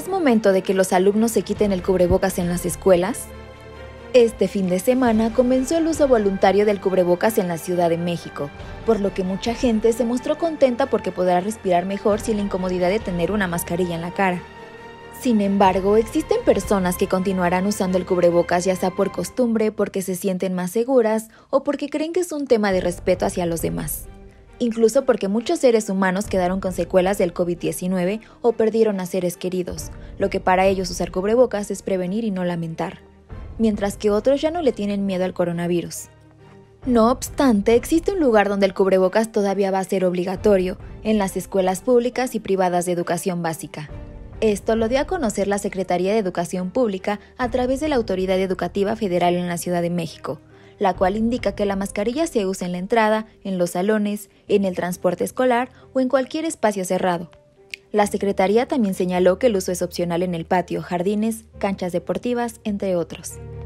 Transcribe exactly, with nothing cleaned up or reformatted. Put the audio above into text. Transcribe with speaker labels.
Speaker 1: ¿Es momento de que los alumnos se quiten el cubrebocas en las escuelas? Este fin de semana comenzó el uso voluntario del cubrebocas en la Ciudad de México, por lo que mucha gente se mostró contenta porque podrá respirar mejor sin la incomodidad de tener una mascarilla en la cara. Sin embargo, existen personas que continuarán usando el cubrebocas ya sea por costumbre, porque se sienten más seguras o porque creen que es un tema de respeto hacia los demás. Incluso porque muchos seres humanos quedaron con secuelas del COVID diecinueve o perdieron a seres queridos, lo que para ellos usar cubrebocas es prevenir y no lamentar, mientras que otros ya no le tienen miedo al coronavirus. No obstante, existe un lugar donde el cubrebocas todavía va a ser obligatorio, en las escuelas públicas y privadas de educación básica. Esto lo dio a conocer la Secretaría de Educación Pública a través de la Autoridad Educativa Federal en la Ciudad de México, la cual indica que la mascarilla se usa en la entrada, en los salones, en el transporte escolar o en cualquier espacio cerrado. La Secretaría también señaló que el uso es opcional en el patio, jardines, canchas deportivas, entre otros.